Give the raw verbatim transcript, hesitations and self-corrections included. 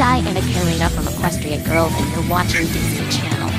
I'm Diana Kaarina from Equestria Girls, and you're watching Disney Channel.